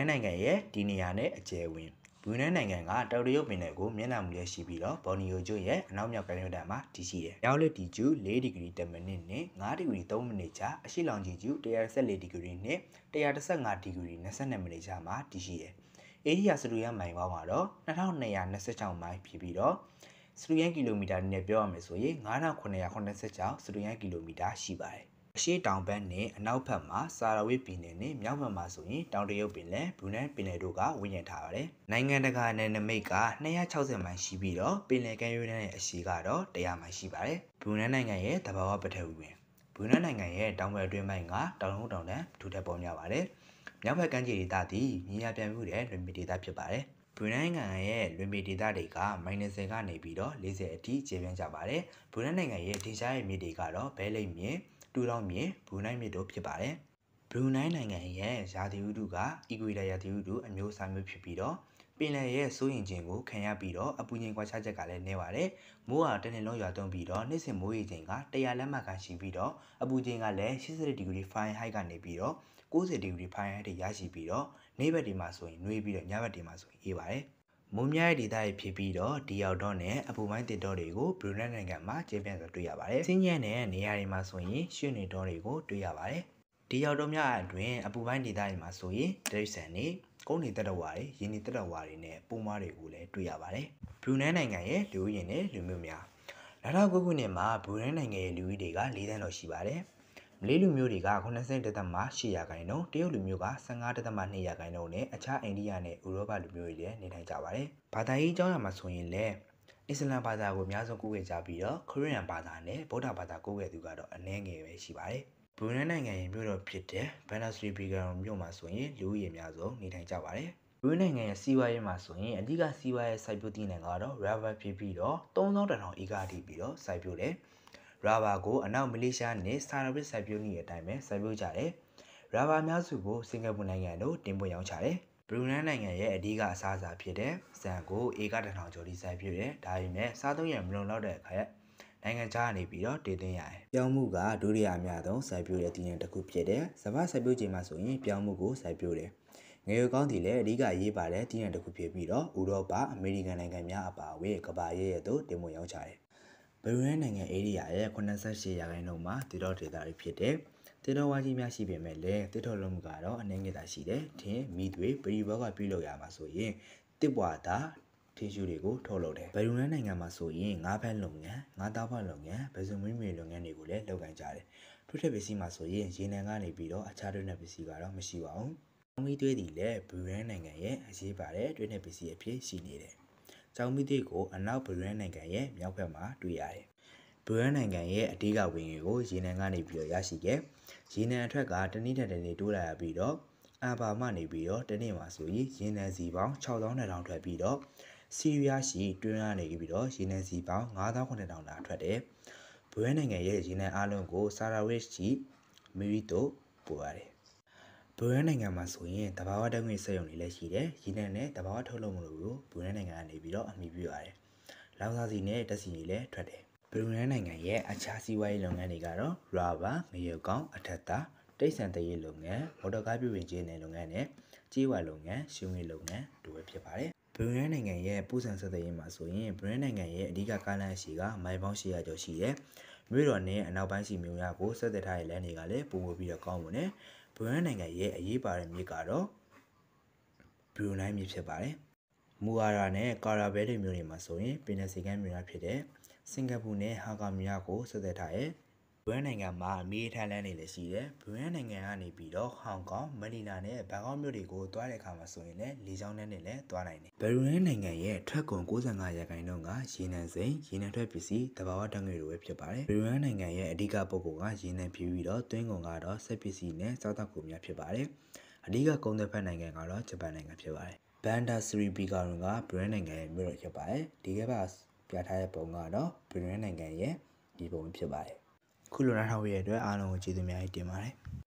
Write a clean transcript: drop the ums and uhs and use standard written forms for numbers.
နိုင်ငံရဲ့ဒီနေရာနဲ့အကျယ်ဝင်ဘရူနိုင်းနိုင်ငံကတောင်တရုတ်ပင်လယ်ကိုမျက်နှာမူလျက်ရှိပြီးတော့ဘော်နီယိုကျွန်းရဲ့အနောက်မြောက်ကမ်းရိုးတန်းမှာတည်ရှိတယ်။ရောက်လက်တီကျူ4ဒီဂရီတစ်မိနစ်နဲ့5ဒီဂရီ3မိနစ်ကြာအရှိလောင်ကြီးကျူ114ဒီဂရီနဲ့115ဒီဂရီ22မိနစ်ကြာမှာတည်ရှိတယ်။အေရီယာစတူရန်မိုင်ပေါင်းကတော့2226မိုင်ဖြစ်ပြီးတော့စတူရန်ကီလိုမီတာနဲ့ပြောရမယ်ဆိုရင်9986စတူရန်ကီလိုမီတာရှိပါတယ်။အရှေ့တောင်ဘက်နဲ့အနောက်ဘက်မှာဆာရာဝစ်ပင်လယ်နဲ့မြောက်ဘက်မှာဆိုရင်တောင်တရုတ်ပင်လယ်ဘရူနိုင်းပင်လယ်တို့ကဝန်းရံထားပါတယ်။နိုင်ငံတကာနယ်နိမိတ်က260မိုင်ရှိပြီးတော့ပင်လယ်ကမ်းရိုးတန်းရဲ့အရှည်ကတော့100မိုင်ရှိပါတယ်။ဘရူနိုင်းနိုင်ငံရဲ့သဘာဝပထဝီဝင်ဘရူနိုင်းနိုင်ငံရဲ့တောင်ဘက်အတွင်းပိုင်းကတောင်လုံးတောင်တန်းထူထပ်ပေါ်များပါတယ်။မြောက်ဘက်ကမ်းခြေဒေသသည်မြေယာပြန်မှုတဲ့လွင်မြေဒေသဖြစ်ပါတယ်။ဘရူနိုင်းနိုင်ငံရဲ့လွင်မြေဒေသတွေက-10ကနေပြီးတော့40အထိကျေပြန့်ကြပါတယ်။ဘရူနိုင်းနိုင်ငံရဲ့ထင်ရှားတဲ့မြစ်တွေကတော့ဘဲလိတ်မြစ်တူတောင်မြစ်ဘရူနိုင်းမြစ်တို့ဖြစ်ပါတယ်။ဘရူနိုင်းနိုင်ငံရဲ့ရာသီဥတုကအီကွေတာရာသီဥတုအမျိုးအစားမျိုးဖြစ်ပြီးတော့ပင်လယ်ရဲ့စိုးရင်ခြင်းကိုခံရပြီးတော့အပူချိန်ကွာခြားချက်ကလည်းနည်းပါတယ်။မိုးကတစ်နှစ်လုံးရွာသွန်းပြီးတော့နေ့စဉ်မိုးရေချိန်က100လက်မခန့်ရှိပြီးတော့အပူချိန်ကလည်း80ဒီဂရီဖာရင်ဟိုက်ကနေပြီးတော့90ဒီဂရီဖာရင်ဟိုက်ထိရရှိပြီးတော့နေ့ဘက်တွေမှာဆိုရင်နှွေးပြီးတော့ညဘက်တွေမှာဆိုရင်အေးပါတယ်။မိုးများတဲ့ဒေသတွေဖြစ်ပြီးတော့ဒီရောက်တော့နဲ့အပူပိုင်းတစ်တောတွေကိုဘရူနိုင်းနိုင်ငံမှာကျေပြန့်စွာတွေ့ရပါတယ်။စင်းညံတဲ့နေရာတွေမှာဆိုရင်ရွှေနေတောတွေကိုတွေ့ရပါတယ်။ဒီရောက်တော့များအတွင်းအပူပိုင်းဒေသတွေမှာဆိုရင်ဒရိတ်ဆန်တွေကုန်းနေတက်တော်ဝါတွေရင်းနေတက်တော်ဝါတွေနဲ့ပုံမတွေကိုလည်းတွေ့ရပါတယ်။ဘရူနိုင်းနိုင်ငံရဲ့လူဦးရေနဲ့လူမျိုးများ2009ခုနှစ်မှာဘရူနိုင်းနိုင်ငံရဲ့လူဦးရေတွေက4သန်းလောက်ရှိပါတယ်။မလေးလူမျိုးတွေက80.8ရာခိုင်နှုန်းတရုတ်လူမျိုးက15.2ရာခိုင်နှုန်းနဲ့အခြားအိန္ဒိယနဲ့ဥရောပလူမျိုးတွေလည်းနေထိုင်ကြပါတယ်။ဘာသာရေးအကြောင်းအရာမှာဆိုရင်လည်းအစ္စလာမ်ဘာသာကိုအများဆုံးကိုးကွယ်ကြပြီးတော့ခရစ်ယာန်ဘာသာနဲ့ဗုဒ္ဓဘာသာကိုးကွယ်သူကတော့အနည်းငယ်ပဲရှိပါတယ်။ဘရူနိုင်းနိုင်ငံရဲ့မြို့တော်ဖြစ်တဲ့ဘန်ဒါစရီဘီဂန်မြို့မှာဆိုရင်လူဦးရေအများဆုံးနေထိုင်ကြပါတယ်။ဘရူနိုင်းနိုင်ငံရဲ့စီးပွားရေးမှာဆိုရင်အဓိကစီးပွားရေးစိုက်ပျိုးသီးနှံကတော့ rubber ဖြစ်ပြီးတော့3100ဧကထိပြီးတော့စိုက်ပျိုးတယ်။ rubber ကိုအနောက်မလေးရှားနဲ့ဆာရာဝစ်စိုက်ပျိုးနေတဲ့အတိုင်းပဲစိုက်ပျိုးကြတယ်။ rubber အများစုကိုစင်ကာပူနိုင်ငံတို့တင်ပို့ရောင်းချတယ်။ဘရူနိုင်းနိုင်ငံရဲ့အဓိကအစားအစာဖြစ်တဲ့ဇန်ကိုဧက1000ကျော်ထိစိုက်ပျိုးတယ်။ဒါပေမဲ့စားသုံးရမလုံလောက်တဲ့အခါနိုင်ငံခြားကနေပြီးတော့တည်သွင်းရတယ်။ပြောင်းမှုကဒုတိယအများဆုံးစိုက်ပျိုးတဲ့သီးနှံတစ်ခုဖြစ်တယ်။စပါးစိုက်ပျိုးချိန်မှာဆိုရင်ပြောင်းမှုကိုစိုက်ပျိုးတယ်။ငယ်ရွယ်ကောင်းသည်လည်းအဓိကရေးပါတဲ့သီးနှံတစ်ခုဖြစ်ပြီးတော့ဥရောပအမေရိကန်နိုင်ငံများအပါအဝင်ကမ္ဘာရဲ့သို့တင်ပို့ရောင်းချတယ်။ဘရူနိုင်းနိုင်ငံဧရိယာရဲ့88ရာခိုင်နှုန်းမှာတိတော်ဒေသတွေဖြစ်တယ်။တိတော်ဝါကြီးများရှိပေမဲ့လည်းတိတော်လုံးမှုကတော့အနည်းငယ်သာရှိတယ်။ထင်းမိတွေပရိဘောကပြုလုပ်ရမှာဆိုရင်တစ်ပွားတာထင်းရှူတွေကိုထုတ်လုပ်တယ်။ဘရူနိုင်းနိုင်ငံမှာဆိုရင်ငါးဖက်လုပ်ငန်းငါးသားဖက်လုပ်ငန်းဗဇွန်မွေးမြူလုပ်ငန်းတွေကိုလည်းလုပ်ကိုင်ကြတယ်။ထုတ်ထက်ပစ္စည်းမှာဆိုရင်ရေနံကနေပြီးတော့အခြားတွင်းတဲ့ပစ္စည်းကတော့မရှိပါဘူး။ကျောင်းမီးသွေးသည်လည်းဘရူနိုင်းနိုင်ငံရဲ့အရေးပါတဲ့တွင်းတဲ့ပစ္စည်းအဖြစ်ရှိနေတယ်။ကျောင်းမီးသွေးကိုအနောက်ဘရူနိုင်းနိုင်ငံရဲ့မြောက်ဘက်မှာတွေ့ရတယ်။ဘရူနိုင်းနိုင်ငံရဲ့အဓိကဝင်ငွေကိုရေနံကနေပြီးတော့ရရှိခဲ့။ရေနံအထွက်ကတနည်းထက်တနည်းတိုးလာရပြီးတော့အဘာမှနေပြီးတော့တနေ့မှာဆိုရင်ရေနံစီပေါင်း6200ထွက်ပြီးတော့စီးရီးယားရှိတွင်းကနေပြီးတော့ရေနံစီပေါင်း98000တာထွက်တယ်။ဘရူနိုင်းနိုင်ငံရဲ့ရေနံအလုံးကိုဆာရာဝစ်ရှိမီရီတိုပို့ရတယ်။ဘရူနိုင်းနိုင်ငံမှာဆိုရင်တဘာဝဓာတ်ငွေ့စက်ရုံတွေလည်းရှိတယ်။ရေနံနဲ့တဘာဝထုတ်လုပ်မှုတွေကိုဘရူနိုင်းနိုင်ငံကနေပြီးတော့အမိပြုရတယ်။လောင်စာဆီနဲ့ဓာတ်ဆီတွေလည်းထွက်တယ်။ဘရူနိုင်းနိုင်ငံရဲ့အခြားစီးပွားရေးလုပ်ငန်းတွေကတော့ရာဘာငရုတ်ကောင်းအထက်သားတိတ်ဆန်တရေလုပ်ငန်းမော်တော်ကားပြုပြင်ခြင်းနဲ့လုပ်ငန်းနဲ့ကြေးဝါလုပ်ငန်းရှုံးငွေလုပ်ငန်းတို့ပဲဖြစ်ပါတယ်။ဘရူနိုင်းနိုင်ငံရဲ့ပူဆန်ဆက်သွယ်ရေးမှာဆိုရင်ဘရူနိုင်းနိုင်ငံရဲ့အဓိကကားလမ်းအရှိကမိုင်ပေါင်း800ကျော်ရှိတယ်။မြို့တော်နဲ့အနောက်ပိုင်းစီမြို့များကိုဆက်သွယ်ထားတဲ့လမ်းတွေကလည်းပုံမပြီးတော့ကောင်းမွန်တယ်။ဘရူနိုင်းနိုင်ငံရဲ့အရေးပါတဲ့မြစ်ကတော့ဘရူနိုင်းမြစ်ဖြစ်ပါတယ်။မူအာရာနဲ့ကာရာဘဲတွေမြို့တွေမှာဆိုရင်ပင်လယ်စီကမ်းမြို့များဖြစ်တဲ့စင်ကာပူနဲ့ဟာကာမြို့ကိုဆက်သွယ်ထားတဲ့ဘရူနိုင်းနိုင်ငံမှာမီးထားလမ်းတွေလည်းရှိတယ်။ဘရူနိုင်းနိုင်ငံကနေပြီးတော့ဟောင်ကောင်မနီလာနဲ့ဘန်ကောက်မြို့တွေကိုသွားတဲ့အခါမှာဆိုရင်လည်းလေကြောင်းလမ်းနဲ့လည်းသွားနိုင်တယ်။ဘရူနိုင်းနိုင်ငံရဲ့ထွက်ကုန်95ရာခိုင်နှုန်းကရေနံစိမ်းရေနံထွက်ပစ္စည်းတဘာဝဓာတ်ငွေ့တွေပဲဖြစ်ပါတယ်။ဘရူနိုင်းနိုင်ငံရဲ့အဓိကပုဂ္ဂိုလ်ကရေနံဖြစ်ပြီးတော့တွင်းကုန်ကတော့စက်ပစ္စည်းနဲ့စားသောက်ကုန်များဖြစ်ပါတယ်။အဓိကကုန်သွယ်ဖက်နိုင်ငံကတော့ဂျပန်နိုင်ငံဖြစ်ပါတယ်။ဘန်ဒါစရီဘီဂါရွန်ကဘရူနိုင်းနိုင်ငံရဲ့မြို့တော်ဖြစ်ပါတယ်။ဒီကဘာပြထားတဲ့ပုံကတော့ဘရူနိုင်းနိုင်ငံရဲ့ဒီပုံဖြစ်ပါတယ်။ခုလိုနားထောင်ရတဲ့အတွက်အားလုံးကိုကျေးဇူးများတင်ပါတယ်။